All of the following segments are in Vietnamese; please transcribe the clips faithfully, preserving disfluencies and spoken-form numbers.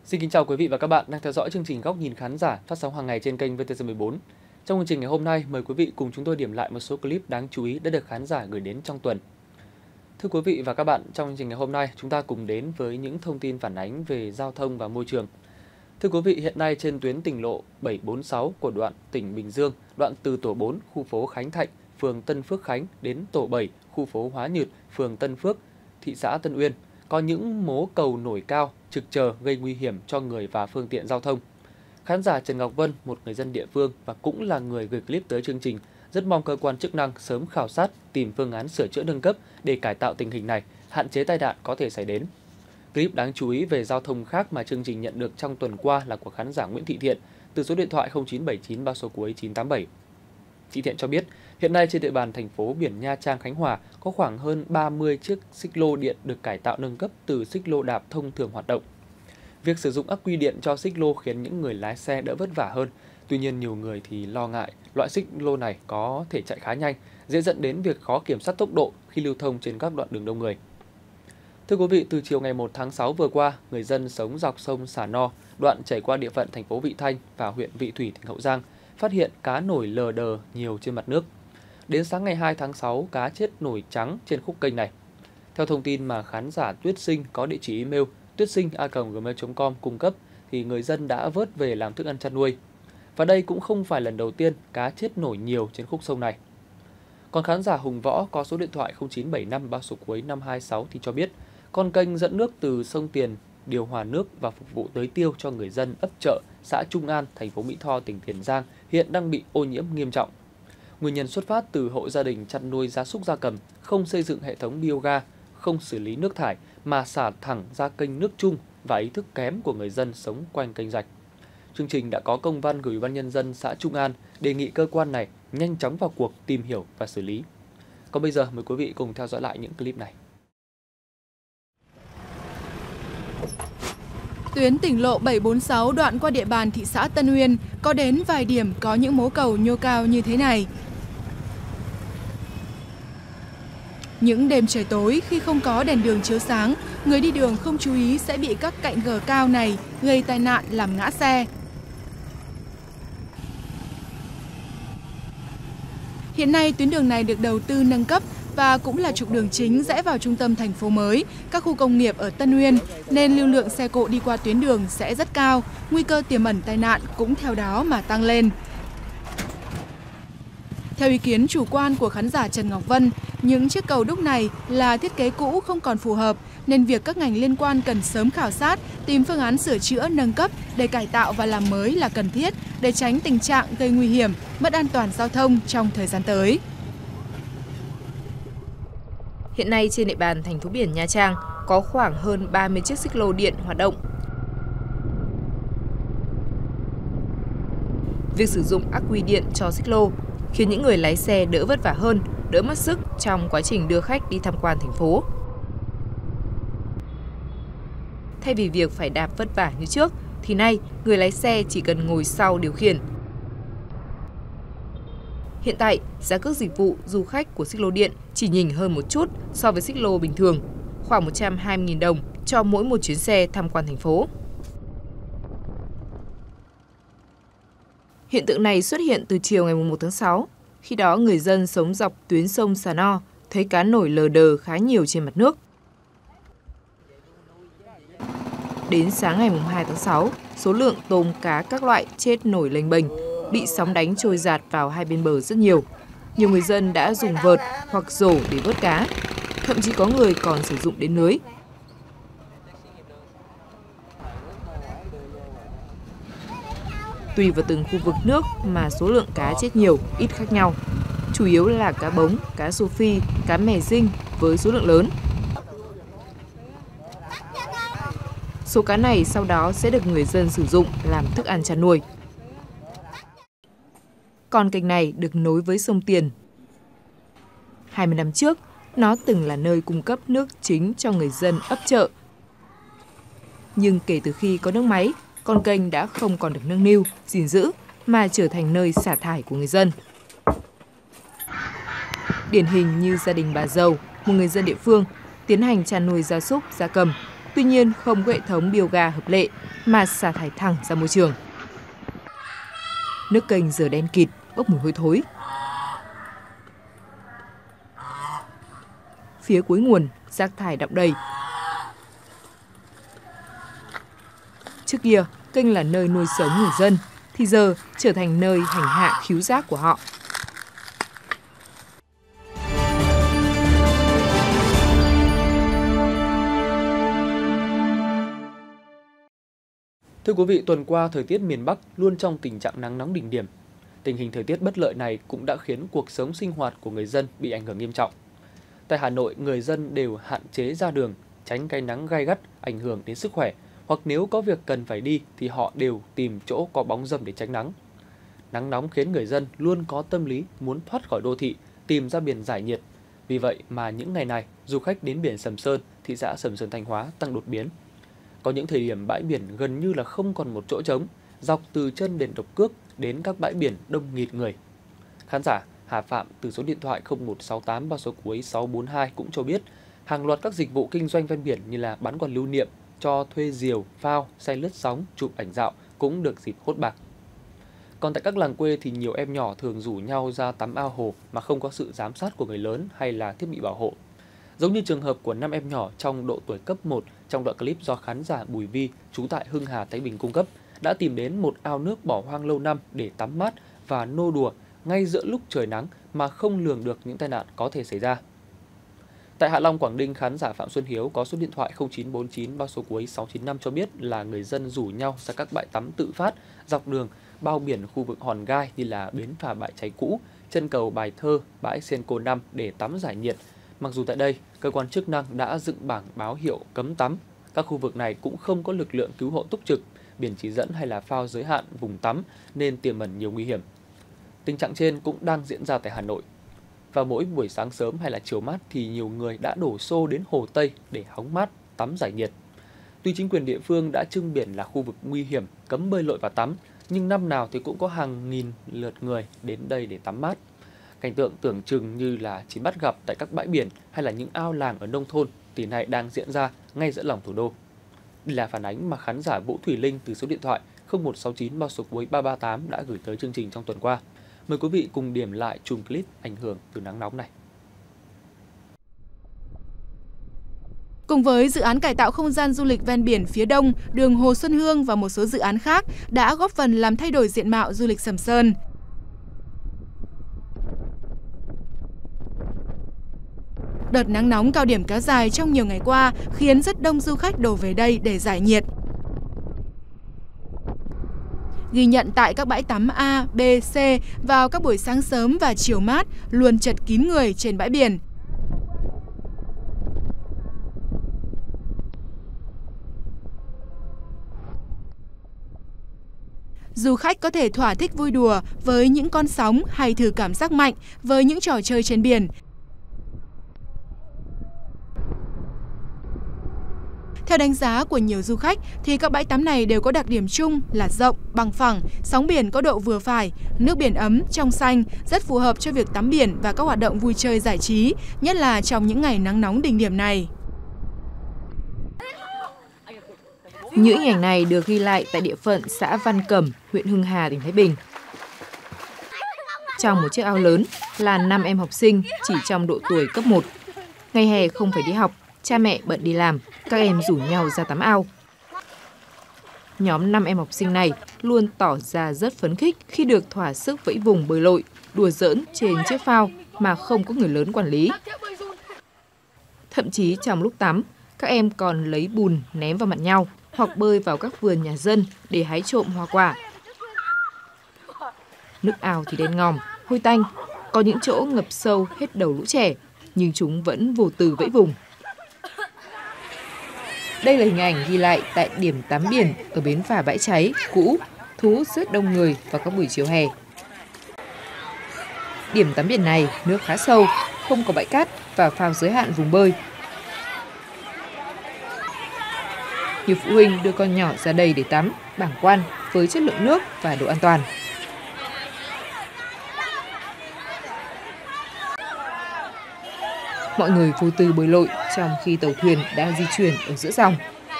Xin kính chào quý vị và các bạn đang theo dõi chương trình Góc nhìn khán giả phát sóng hàng ngày trên kênh vê tê xê mười bốn. Trong chương trình ngày hôm nay, mời quý vị cùng chúng tôi điểm lại một số clip đáng chú ý đã được khán giả gửi đến trong tuần. Thưa quý vị và các bạn, trong chương trình ngày hôm nay, chúng ta cùng đến với những thông tin phản ánh về giao thông và môi trường. Thưa quý vị, hiện nay trên tuyến tỉnh lộ bảy bốn sáu của đoạn tỉnh Bình Dương, đoạn từ tổ bốn, khu phố Khánh Thạnh, phường Tân Phước Khánh đến tổ bảy, khu phố Hóa Nhật, phường Tân Phước, thị xã Tân Uyên, có những mố cầu nổi cao, trực chờ gây nguy hiểm cho người và phương tiện giao thông. Khán giả Trần Ngọc Vân, một người dân địa phương và cũng là người gửi clip tới chương trình, rất mong cơ quan chức năng sớm khảo sát, tìm phương án sửa chữa nâng cấp để cải tạo tình hình này, hạn chế tai nạn có thể xảy đến. Clip đáng chú ý về giao thông khác mà chương trình nhận được trong tuần qua là của khán giả Nguyễn Thị Thiện từ số điện thoại không chín bảy chín ba số cuối chín tám bảy. Chị Thiện cho biết, hiện nay trên địa bàn thành phố biển Nha Trang, Khánh Hòa có khoảng hơn ba mươi chiếc xích lô điện được cải tạo nâng cấp từ xích lô đạp thông thường hoạt động. Việc sử dụng ắc quy điện cho xích lô khiến những người lái xe đỡ vất vả hơn. Tuy nhiên, nhiều người thì lo ngại loại xích lô này có thể chạy khá nhanh, dễ dẫn đến việc khó kiểm soát tốc độ khi lưu thông trên các đoạn đường đông người. Thưa quý vị, từ chiều ngày một tháng sáu vừa qua, người dân sống dọc sông Sà No, đoạn chảy qua địa phận thành phố Vị Thanh và huyện Vị Thủy, tỉnh Hậu Giang, phát hiện cá nổi lờ đờ nhiều trên mặt nước. Đến sáng ngày hai tháng sáu, cá chết nổi trắng trên khúc kênh này. Theo thông tin mà khán giả Tuyết Sinh có địa chỉ email tuyết sinh a còng gmail chấm com cung cấp, thì người dân đã vớt về làm thức ăn chăn nuôi. Và đây cũng không phải lần đầu tiên cá chết nổi nhiều trên khúc sông này. Còn khán giả Hùng Võ có số điện thoại không chín bảy năm ba số cuối năm hai sáu thì cho biết, con kênh dẫn nước từ sông Tiền điều hòa nước và phục vụ tưới tiêu cho người dân ấp Chợ, xã Trung An, thành phố Mỹ Tho, tỉnh Tiền Giang hiện đang bị ô nhiễm nghiêm trọng. Nguyên nhân xuất phát từ hộ gia đình chăn nuôi gia súc gia cầm, không xây dựng hệ thống bioga, không xử lý nước thải mà xả thẳng ra kênh nước chung và ý thức kém của người dân sống quanh kênh rạch. Chương trình đã có công văn gửi Ủy ban nhân dân xã Trung An đề nghị cơ quan này nhanh chóng vào cuộc tìm hiểu và xử lý. Còn bây giờ mời quý vị cùng theo dõi lại những clip này. Tuyến tỉnh lộ bảy bốn sáu đoạn qua địa bàn thị xã Tân Uyên có đến vài điểm có những mố cầu nhô cao như thế này. Những đêm trời tối khi không có đèn đường chiếu sáng, người đi đường không chú ý sẽ bị các cạnh gờ cao này gây tai nạn làm ngã xe. Hiện nay tuyến đường này được đầu tư nâng cấp và cũng là trục đường chính rẽ vào trung tâm thành phố mới, các khu công nghiệp ở Tân Uyên, nên lưu lượng xe cộ đi qua tuyến đường sẽ rất cao, nguy cơ tiềm ẩn tai nạn cũng theo đó mà tăng lên. Theo ý kiến chủ quan của khán giả Trần Ngọc Vân, những chiếc cầu đúc này là thiết kế cũ không còn phù hợp, nên việc các ngành liên quan cần sớm khảo sát, tìm phương án sửa chữa nâng cấp để cải tạo và làm mới là cần thiết để tránh tình trạng gây nguy hiểm, mất an toàn giao thông trong thời gian tới. Hiện nay trên địa bàn thành phố biển Nha Trang có khoảng hơn ba mươi chiếc xích lô điện hoạt động. Việc sử dụng ắc quy điện cho xích lô khiến những người lái xe đỡ vất vả hơn, đỡ mất sức trong quá trình đưa khách đi tham quan thành phố. Thay vì việc phải đạp vất vả như trước, thì nay người lái xe chỉ cần ngồi sau điều khiển. Hiện tại, giá cước dịch vụ du khách của xích lô điện chỉ nhỉnh hơn một chút so với xích lô bình thường, khoảng một trăm hai mươi nghìn đồng cho mỗi một chuyến xe tham quan thành phố. Hiện tượng này xuất hiện từ chiều ngày một tháng sáu. Khi đó, người dân sống dọc tuyến sông Sà No thấy cá nổi lờ đờ khá nhiều trên mặt nước. Đến sáng ngày hai tháng sáu, số lượng tôm cá các loại chết nổi lênh bênh, bị sóng đánh trôi dạt vào hai bên bờ rất nhiều. Nhiều người dân đã dùng vợt hoặc rổ để vớt cá, thậm chí có người còn sử dụng đến lưới. Tùy vào từng khu vực nước mà số lượng cá chết nhiều, ít khác nhau. Chủ yếu là cá bống, cá rô phi, cá mè dinh với số lượng lớn. Số cá này sau đó sẽ được người dân sử dụng làm thức ăn chăn nuôi. Con kênh này được nối với sông Tiền. hai mươi năm trước, nó từng là nơi cung cấp nước chính cho người dân ấp Chợ. Nhưng kể từ khi có nước máy, con kênh đã không còn được nâng niu, gìn giữ mà trở thành nơi xả thải của người dân. Điển hình như gia đình bà Dầu, một người dân địa phương, tiến hành chăn nuôi gia súc, gia cầm. Tuy nhiên, không có hệ thống bioga hợp lệ mà xả thải thẳng ra môi trường. Nước kênh giờ đen kịt, bốc mùi hôi thối. Phía cuối nguồn, rác thải đọng đầy. Trước kia, kênh là nơi nuôi sống người dân, thì giờ trở thành nơi hành hạ khứu giác của họ. Thưa quý vị, tuần qua thời tiết miền Bắc luôn trong tình trạng nắng nóng đỉnh điểm. Tình hình thời tiết bất lợi này cũng đã khiến cuộc sống sinh hoạt của người dân bị ảnh hưởng nghiêm trọng. Tại Hà Nội, người dân đều hạn chế ra đường, tránh cái nắng gay gắt ảnh hưởng đến sức khỏe, hoặc nếu có việc cần phải đi thì họ đều tìm chỗ có bóng râm để tránh nắng. Nắng nóng khiến người dân luôn có tâm lý muốn thoát khỏi đô thị, tìm ra biển giải nhiệt. Vì vậy mà những ngày này, du khách đến biển Sầm Sơn, thị xã Sầm Sơn Thanh Hóa tăng đột biến. Có những thời điểm bãi biển gần như là không còn một chỗ trống, dọc từ chân đền Độc Cước đến các bãi biển đông nghịt người. Khán giả Hà Phạm từ số điện thoại không một sáu tám ba số cuối sáu bốn hai cũng cho biết, hàng loạt các dịch vụ kinh doanh ven biển như là bán quà lưu niệm, cho thuê diều, phao, xe lướt sóng, chụp ảnh dạo cũng được dịp hốt bạc. Còn tại các làng quê thì nhiều em nhỏ thường rủ nhau ra tắm ao hồ mà không có sự giám sát của người lớn hay là thiết bị bảo hộ. Giống như trường hợp của năm em nhỏ trong độ tuổi cấp một trong đoạn clip do khán giả Bùi Vi, trú tại Hưng Hà, Thái Bình cung cấp, đã tìm đến một ao nước bỏ hoang lâu năm để tắm mát và nô đùa ngay giữa lúc trời nắng mà không lường được những tai nạn có thể xảy ra. Tại Hạ Long, Quảng Ninh, khán giả Phạm Xuân Hiếu có số điện thoại không chín bốn chín ba số cuối sáu chín năm cho biết là người dân rủ nhau ra các bãi tắm tự phát dọc đường bao biển khu vực Hòn Gai như là bến phà Bãi Cháy cũ, chân cầu Bài Thơ, bãi Senco năm để tắm giải nhiệt. Mặc dù tại đây, cơ quan chức năng đã dựng bảng báo hiệu cấm tắm, các khu vực này cũng không có lực lượng cứu hộ túc trực, biển chỉ dẫn hay là phao giới hạn vùng tắm nên tiềm ẩn nhiều nguy hiểm. Tình trạng trên cũng đang diễn ra tại Hà Nội. Vào mỗi buổi sáng sớm hay là chiều mát thì nhiều người đã đổ xô đến Hồ Tây để hóng mát, tắm giải nhiệt. Tuy chính quyền địa phương đã trưng biển là khu vực nguy hiểm, cấm bơi lội và tắm, nhưng năm nào thì cũng có hàng nghìn lượt người đến đây để tắm mát. Cảnh tượng tưởng chừng như là chỉ bắt gặp tại các bãi biển hay là những ao làng ở nông thôn thì nay đang diễn ra ngay giữa lòng thủ đô. Đây là phản ánh mà khán giả Vũ Thủy Linh từ số điện thoại không một sáu chín ba số cuối ba ba tám đã gửi tới chương trình trong tuần qua. Mời quý vị cùng điểm lại chùm clip ảnh hưởng từ nắng nóng này. Cùng với dự án cải tạo không gian du lịch ven biển phía đông, đường Hồ Xuân Hương và một số dự án khác đã góp phần làm thay đổi diện mạo du lịch Sầm Sơn. Đợt nắng nóng cao điểm kéo dài trong nhiều ngày qua khiến rất đông du khách đổ về đây để giải nhiệt. Ghi nhận tại các bãi tắm A, B, C vào các buổi sáng sớm và chiều mát luôn chật kín người trên bãi biển. Du khách có thể thỏa thích vui đùa với những con sóng hay thử cảm giác mạnh với những trò chơi trên biển. Theo đánh giá của nhiều du khách thì các bãi tắm này đều có đặc điểm chung là rộng, bằng phẳng, sóng biển có độ vừa phải, nước biển ấm, trong xanh, rất phù hợp cho việc tắm biển và các hoạt động vui chơi giải trí, nhất là trong những ngày nắng nóng đỉnh điểm này. Những hình ảnh này được ghi lại tại địa phận xã Văn Cẩm, huyện Hưng Hà, tỉnh Thái Bình. Trong một chiếc ao lớn là năm em học sinh chỉ trong độ tuổi cấp một. Ngày hè không phải đi học, cha mẹ bận đi làm, các em rủ nhau ra tắm ao. Nhóm năm em học sinh này luôn tỏ ra rất phấn khích khi được thỏa sức vẫy vùng bơi lội, đùa giỡn trên chiếc phao mà không có người lớn quản lý. Thậm chí trong lúc tắm, các em còn lấy bùn ném vào mặt nhau hoặc bơi vào các vườn nhà dân để hái trộm hoa quả. Nước ao thì đen ngòm, hôi tanh, có những chỗ ngập sâu hết đầu lũ trẻ, nhưng chúng vẫn vô tư vẫy vùng. Đây là hình ảnh ghi lại tại điểm tắm biển ở bến phà Bãi Cháy cũ, thu hút rất đông người vào các buổi chiều hè. Điểm tắm biển này nước khá sâu, không có bãi cát và phao giới hạn vùng bơi. Nhiều phụ huynh đưa con nhỏ ra đây để tắm, bảng quan với chất lượng nước và độ an toàn. Mọi người vô tư bơi lội trong khi tàu thuyền đang di chuyển ở giữa dòng.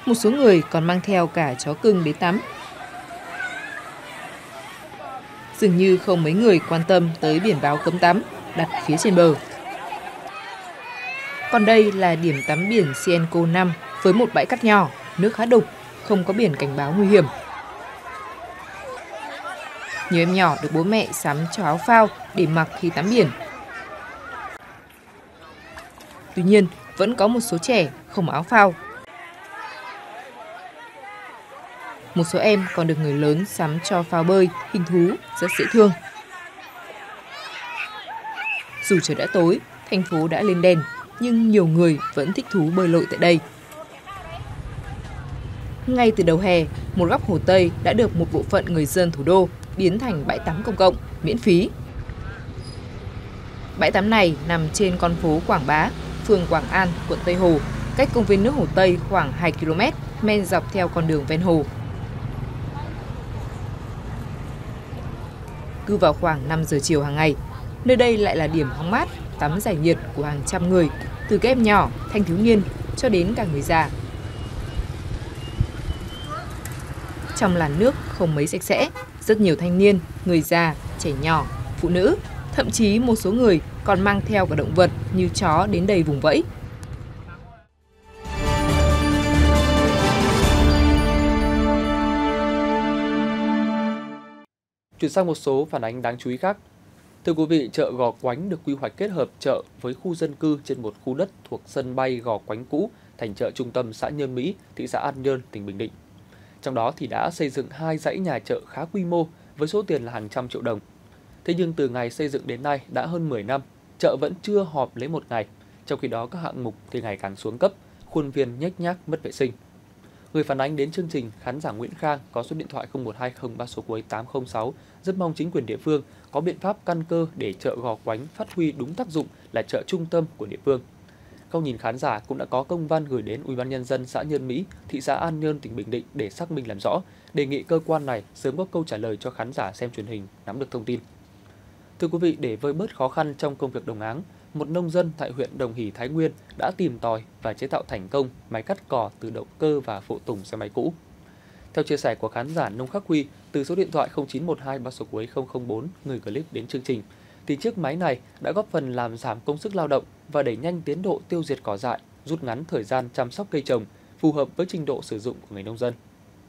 Một số người còn mang theo cả chó cưng đến tắm. Dường như không mấy người quan tâm tới biển báo cấm tắm đặt phía trên bờ. Còn đây là điểm tắm biển Sienco năm với một bãi cát nhỏ, nước khá đục, không có biển cảnh báo nguy hiểm. Nhiều em nhỏ được bố mẹ sắm cho áo phao để mặc khi tắm biển. Tuy nhiên, vẫn có một số trẻ không áo phao. Một số em còn được người lớn sắm cho phao bơi, hình thú, rất dễ thương. Dù trời đã tối, thành phố đã lên đèn, nhưng nhiều người vẫn thích thú bơi lội tại đây. Ngay từ đầu hè, một góc Hồ Tây đã được một bộ phận người dân thủ đô biến thành bãi tắm công cộng, miễn phí. Bãi tắm này nằm trên con phố Quảng Bá, phường Quảng An, quận Tây Hồ, cách công viên nước Hồ Tây khoảng hai ki lô mét, men dọc theo con đường ven hồ. Cứ vào khoảng năm giờ chiều hàng ngày, nơi đây lại là điểm hóng mát, tắm giải nhiệt của hàng trăm người, từ các em nhỏ, thanh thiếu niên cho đến cả người già. Trong làn nước không mấy sạch sẽ, rất nhiều thanh niên, người già, trẻ nhỏ, phụ nữ, thậm chí một số người còn mang theo cả động vật như chó đến đây vùng vẫy. Chuyển sang một số phản ánh đáng chú ý khác. Thưa quý vị, chợ Gò Quánh được quy hoạch kết hợp chợ với khu dân cư trên một khu đất thuộc sân bay Gò Quánh cũ thành chợ trung tâm xã Nhơn Mỹ, thị xã An Nhơn, tỉnh Bình Định. Trong đó thì đã xây dựng hai dãy nhà chợ khá quy mô với số tiền là hàng trăm triệu đồng. Thế nhưng từ ngày xây dựng đến nay đã hơn mười năm, chợ vẫn chưa họp lấy một ngày, trong khi đó các hạng mục thì ngày càng xuống cấp, khuôn viên nhếch nhác, mất vệ sinh. Người phản ánh đến chương trình, khán giả Nguyễn Khang có số điện thoại không một hai không ba số cuối tám không sáu rất mong chính quyền địa phương có biện pháp căn cơ để chợ Gò Quánh phát huy đúng tác dụng là chợ trung tâm của địa phương. Góc nhìn khán giả cũng đã có công văn gửi đến Ủy ban nhân dân xã Nhơn Mỹ, thị xã An Nhơn, tỉnh Bình Định để xác minh làm rõ, đề nghị cơ quan này sớm có câu trả lời cho khán giả xem truyền hình nắm được thông tin. Thưa quý vị, để vơi bớt khó khăn trong công việc đồng áng, một nông dân tại huyện Đồng Hỷ, Thái Nguyên đã tìm tòi và chế tạo thành công máy cắt cỏ từ động cơ và phụ tùng xe máy cũ. Theo chia sẻ của khán giả Nông Khắc Huy từ số điện thoại không chín một hai ba số cuối không không bốn, người clip đến chương trình, thì chiếc máy này đã góp phần làm giảm công sức lao động và đẩy nhanh tiến độ tiêu diệt cỏ dại, rút ngắn thời gian chăm sóc cây trồng, phù hợp với trình độ sử dụng của người nông dân.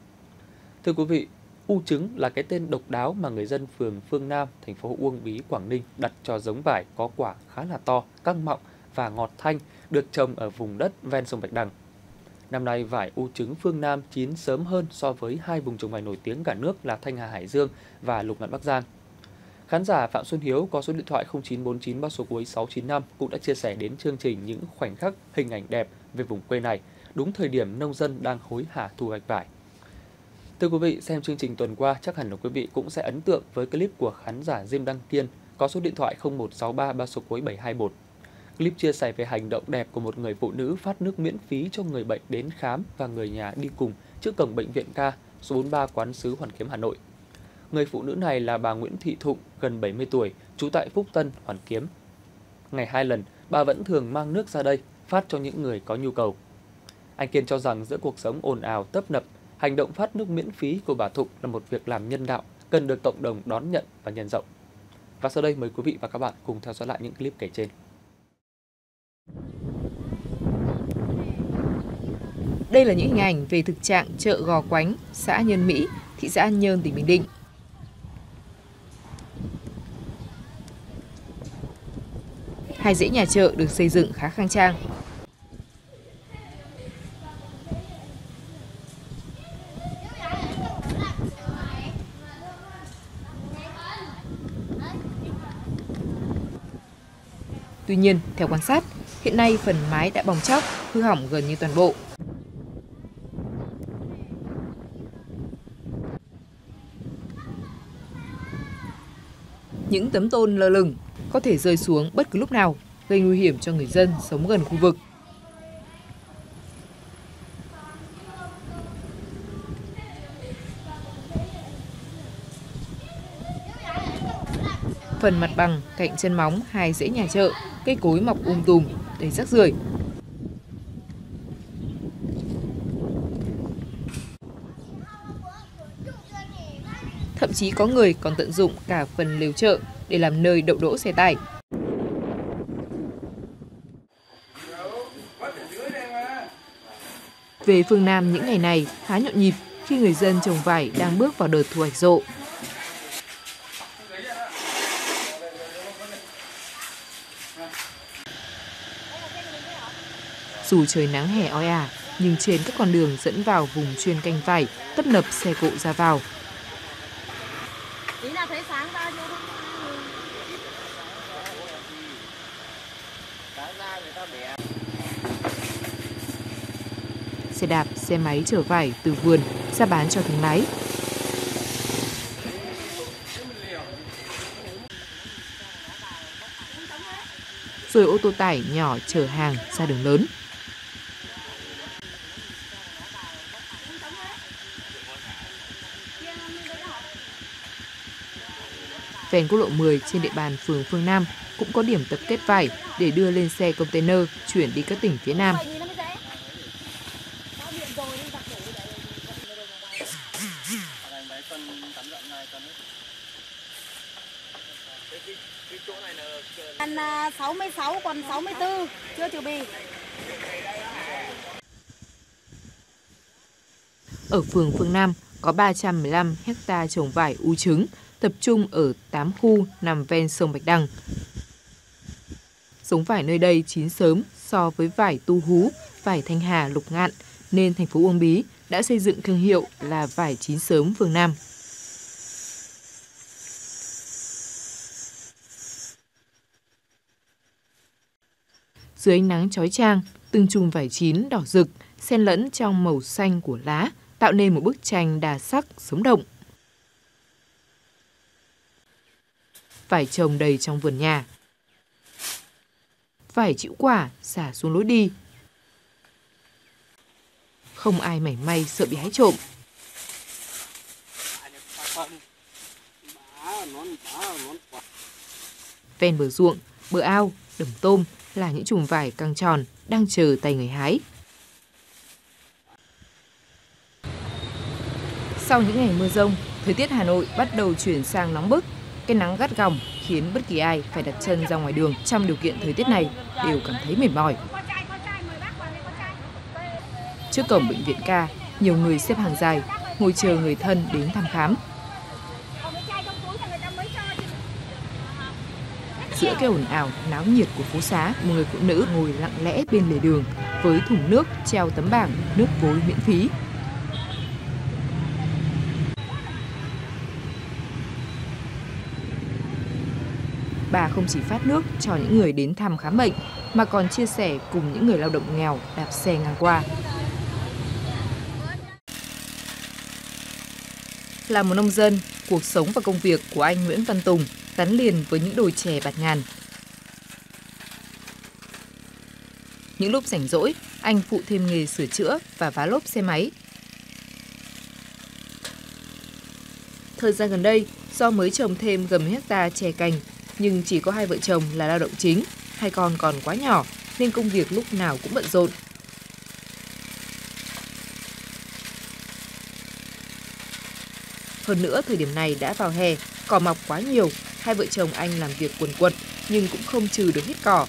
Thưa quý vị, U trứng là cái tên độc đáo mà người dân phường Phương Nam, thành phố Uông Bí, Quảng Ninh đặt cho giống vải có quả khá là to, căng mọng và ngọt thanh được trồng ở vùng đất ven sông Bạch Đằng. Năm nay, vải U trứng Phương Nam chín sớm hơn so với hai vùng trồng vải nổi tiếng cả nước là Thanh Hà, Hải Dương và Lục Ngạn, Bắc Giang. Khán giả Phạm Xuân Hiếu có số điện thoại không chín bốn chín ba số cuối sáu chín năm cũng đã chia sẻ đến chương trình những khoảnh khắc hình ảnh đẹp về vùng quê này, đúng thời điểm nông dân đang hối hả thu hoạch vải. Thưa quý vị, xem chương trình tuần qua chắc hẳn là quý vị cũng sẽ ấn tượng với clip của khán giả Diêm Đăng Kiên có số điện thoại không một sáu ba ba số cuối bảy hai một. Clip chia sẻ về hành động đẹp của một người phụ nữ phát nước miễn phí cho người bệnh đến khám và người nhà đi cùng trước cổng bệnh viện K số bốn mươi ba Quán Sứ, Hoàn Kiếm, Hà Nội. Người phụ nữ này là bà Nguyễn Thị Thụng, gần bảy mươi tuổi, trú tại Phúc Tân, Hoàn Kiếm. Ngày hai lần, bà vẫn thường mang nước ra đây phát cho những người có nhu cầu. Anh Kiên cho rằng giữa cuộc sống ồn ào tấp nập, hành động phát nước miễn phí của bà Thụng là một việc làm nhân đạo, cần được cộng đồng đón nhận và nhân rộng. Và sau đây mời quý vị và các bạn cùng theo dõi lại những clip kể trên. Đây là những hình ảnh về thực trạng chợ Gò Quánh, xã Nhơn Mỹ, thị xã An Nhơn, tỉnh Bình Định. Hai dãy nhà chợ được xây dựng khá khang trang. Tuy nhiên, theo quan sát, hiện nay phần mái đã bong tróc, hư hỏng gần như toàn bộ. Những tấm tôn lơ lửng có thể rơi xuống bất cứ lúc nào, gây nguy hiểm cho người dân sống gần khu vực. Phần mặt bằng cạnh chân móng hai dãy nhà chợ, cây cối mọc um tùm, đầy rác rưởi. chí có người còn tận dụng cả phần lều chợ để làm nơi đậu đỗ xe tải. Về phương Nam những ngày này khá nhộn nhịp khi người dân trồng vải đang bước vào đợt thu hoạch rộ. Dù trời nắng hè oi ả, nhưng trên các con đường dẫn vào vùng chuyên canh vải tấp nập xe cộ ra vào. Xe đạp, xe máy chở vải từ vườn ra bán cho thương lái. Rồi ô tô tải nhỏ chở hàng ra đường lớn. Ven quốc lộ mười trên địa bàn phường Phương Nam cũng có điểm tập kết vải để đưa lên xe container chuyển đi các tỉnh phía Nam. Ăn sáu mươi sáu còn sáu mươi tư chưa trừ bì. Ở phường Phương Nam có ba trăm mười lăm ha trồng vải u trứng, tập trung ở tám khu nằm ven sông Bạch Đằng. Giống vải nơi đây chín sớm so với vải Tu Hú, vải Thanh Hà, Lục Ngạn, nên thành phố Uông Bí đã xây dựng thương hiệu là vải chín sớm Phương Nam. Dưới ánh nắng chói chang, từng chùm vải chín đỏ rực, xen lẫn trong màu xanh của lá, tạo nên một bức tranh đa sắc, sống động. Vải trồng đầy trong vườn nhà. Vải chĩu quả xả xuống lối đi. Không ai mảy may sợ bị hái trộm. Ven bờ ruộng, bờ ao, đầm tôm là những chùm vải căng tròn đang chờ tay người hái. Sau những ngày mưa rông, thời tiết Hà Nội bắt đầu chuyển sang nóng bức. Cái nắng gắt gỏng khiến bất kỳ ai phải đặt chân ra ngoài đường trong điều kiện thời tiết này đều cảm thấy mệt mỏi. Trước cổng bệnh viện Ca, nhiều người xếp hàng dài, ngồi chờ người thân đến thăm khám. Giữa cái ồn ào, náo nhiệt của phố xá, một người phụ nữ ngồi lặng lẽ bên lề đường với thùng nước treo tấm bảng nước vối miễn phí. Bà không chỉ phát nước cho những người đến thăm khám bệnh, mà còn chia sẻ cùng những người lao động nghèo đạp xe ngang qua. Là một nông dân, cuộc sống và công việc của anh Nguyễn Văn Tùng gắn liền với những đồi chè bạt ngàn. Những lúc rảnh rỗi, anh phụ thêm nghề sửa chữa và vá lốp xe máy. Thời gian gần đây, do mới trồng thêm gần hecta chè cành, nhưng chỉ có hai vợ chồng là lao động chính, hai con còn quá nhỏ nên công việc lúc nào cũng bận rộn. Hơn nữa, thời điểm này đã vào hè, cỏ mọc quá nhiều, hai vợ chồng anh làm việc quần quật nhưng cũng không trừ được hết cỏ.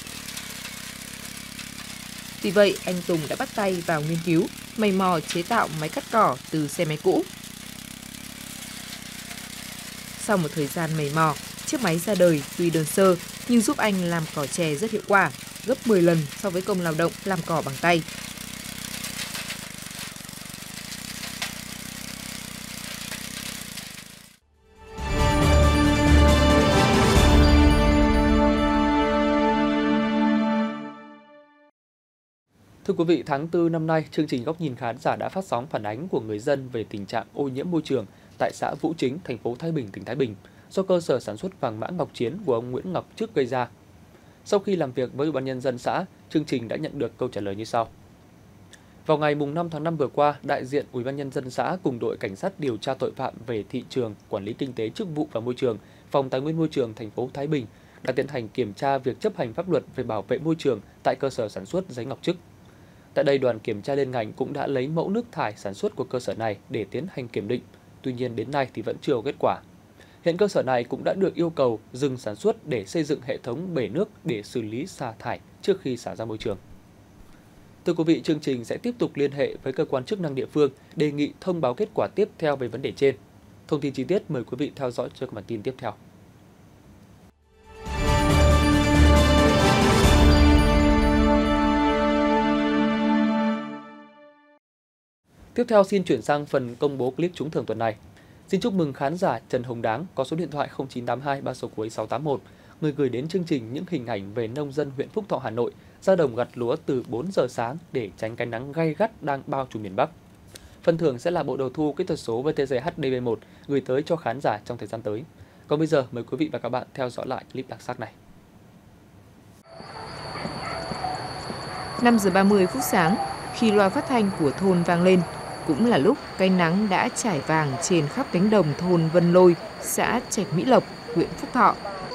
Vì vậy, anh Tùng đã bắt tay vào nghiên cứu, mày mò chế tạo máy cắt cỏ từ xe máy cũ. Sau một thời gian mày mò, chiếc máy ra đời tuy đơn sơ nhưng giúp anh làm cỏ chè rất hiệu quả, gấp mười lần so với công lao động làm cỏ bằng tay. Thưa quý vị, tháng tư năm nay, chương trình Góc nhìn khán giả đã phát sóng phản ánh của người dân về tình trạng ô nhiễm môi trường tại xã Vũ Chính, thành phố Thái Bình, tỉnh Thái Bình, do cơ sở sản xuất vàng mã Ngọc Chiến của ông Nguyễn Ngọc Trức gây ra. Sau khi làm việc với Ủy ban nhân dân xã, chương trình đã nhận được câu trả lời như sau. Vào ngày năm tháng năm vừa qua, đại diện Ủy ban nhân dân xã cùng đội cảnh sát điều tra tội phạm về thị trường, quản lý kinh tế, chức vụ và môi trường, Phòng Tài nguyên Môi trường thành phố Thái Bình đã tiến hành kiểm tra việc chấp hành pháp luật về bảo vệ môi trường tại cơ sở sản xuất giấy Ngọc Trức. Tại đây, đoàn kiểm tra liên ngành cũng đã lấy mẫu nước thải sản xuất của cơ sở này để tiến hành kiểm định. Tuy nhiên đến nay thì vẫn chưa có kết quả. Hiện cơ sở này cũng đã được yêu cầu dừng sản xuất để xây dựng hệ thống bể nước để xử lý xả thải trước khi xả ra môi trường. Thưa quý vị, chương trình sẽ tiếp tục liên hệ với cơ quan chức năng địa phương đề nghị thông báo kết quả tiếp theo về vấn đề trên. Thông tin chi tiết mời quý vị theo dõi cho các bản tin tiếp theo. Tiếp theo xin chuyển sang phần công bố clip trúng thưởng tuần này. Xin chúc mừng khán giả Trần Hồng Đáng có số điện thoại không chín tám hai ba số cuối sáu tám một, người gửi đến chương trình những hình ảnh về nông dân huyện Phúc Thọ, Hà Nội ra đồng gặt lúa từ bốn giờ sáng để tránh cái nắng gay gắt đang bao trùm miền Bắc. Phần thưởng sẽ là bộ đầu thu kỹ thuật số vê tê xê hát đê vê một gửi tới cho khán giả trong thời gian tới. Còn bây giờ mời quý vị và các bạn theo dõi lại clip đặc sắc này. năm giờ ba mươi phút sáng, khi loa phát thanh của thôn vang lên, cũng là lúc cái nắng đã trải vàng trên khắp cánh đồng thôn Vân Lôi, xã Trạch Mỹ Lộc, huyện Phúc Thọ.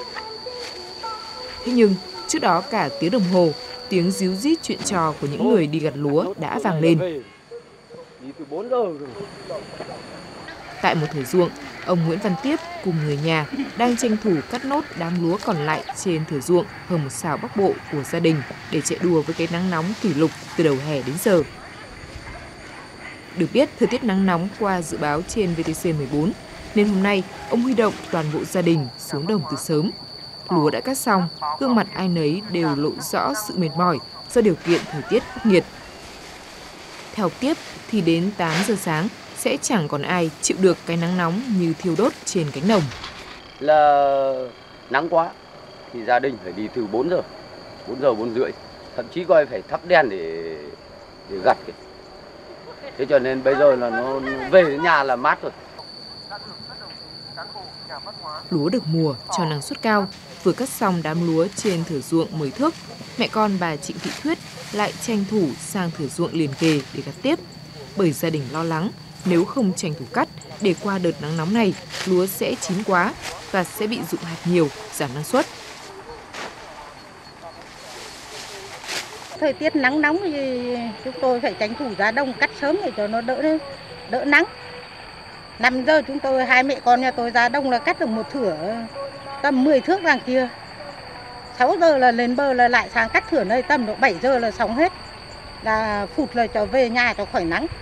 Thế nhưng, trước đó cả tiếng đồng hồ, tiếng ríu rít chuyện trò của những người đi gặt lúa đã vang lên. Tại một thửa ruộng, ông Nguyễn Văn Tiếp cùng người nhà đang tranh thủ cắt nốt đám lúa còn lại trên thửa ruộng hơn một sào bắc bộ của gia đình để chạy đua với cái nắng nóng kỷ lục từ đầu hè đến giờ. Được biết, thời tiết nắng nóng qua dự báo trên vê tê xê mười bốn, nên hôm nay ông huy động toàn bộ gia đình xuống đồng từ sớm. Lúa đã cắt xong, gương mặt ai nấy đều lộ rõ sự mệt mỏi do điều kiện thời tiết khắc nghiệt. Theo Tiếp thì đến tám giờ sáng sẽ chẳng còn ai chịu được cái nắng nóng như thiêu đốt trên cánh đồng. Là nắng quá thì gia đình phải đi từ bốn giờ, bốn giờ, bốn rưỡi, thậm chí coi phải thắp đèn để để gặt kìa. Thế cho nên bây giờ là nó về đến nhà là mát rồi. Lúa được mùa cho năng suất cao, vừa cắt xong đám lúa trên thửa ruộng mười thước, mẹ con bà Trịnh Thị Thuyết lại tranh thủ sang thửa ruộng liền kề để gặt tiếp. Bởi gia đình lo lắng nếu không tranh thủ cắt để qua đợt nắng nóng này, lúa sẽ chín quá và sẽ bị rụng hạt nhiều, giảm năng suất. Thời tiết nắng nóng thì chúng tôi phải tranh thủ ra đồng cắt sớm để cho nó đỡ đỡ nắng. năm giờ chúng tôi, hai mẹ con nhà tôi ra đồng là cắt được một thửa tầm mười thước đằng kia. sáu giờ là lên bờ là lại sang cắt thửa này, tầm độ bảy giờ là xong hết. Là phụt là cho về nhà cho khỏi nắng.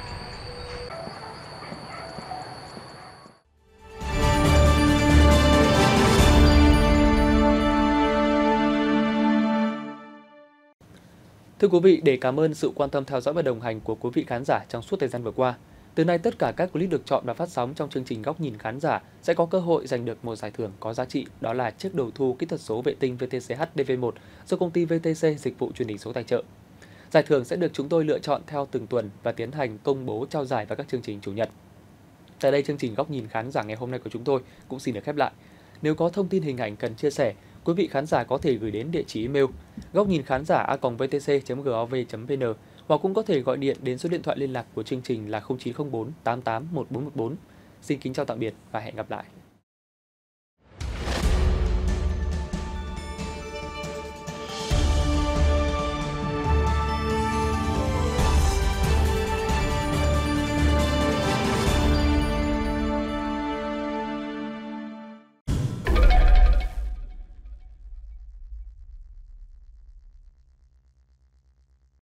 Thưa quý vị, để cảm ơn sự quan tâm theo dõi và đồng hành của quý vị khán giả trong suốt thời gian vừa qua, từ nay tất cả các clip được chọn và phát sóng trong chương trình Góc nhìn khán giả sẽ có cơ hội giành được một giải thưởng có giá trị, đó là chiếc đầu thu kỹ thuật số vệ tinh vê tê xê hát đê vê một do công ty vê tê xê Dịch vụ Truyền hình số tài trợ. Giải thưởng sẽ được chúng tôi lựa chọn theo từng tuần và tiến hành công bố trao giải vào các chương trình chủ nhật. Tại đây, chương trình Góc nhìn khán giả ngày hôm nay của chúng tôi cũng xin được khép lại. Nếu có thông tin hình ảnh cần chia sẻ, quý vị khán giả có thể gửi đến địa chỉ email góc nhìn khán giả a còng vê tê xê chấm gov chấm vê en hoặc cũng có thể gọi điện đến số điện thoại liên lạc của chương trình là không chín không bốn tám tám một bốn một bốn. Xin kính chào tạm biệt và hẹn gặp lại.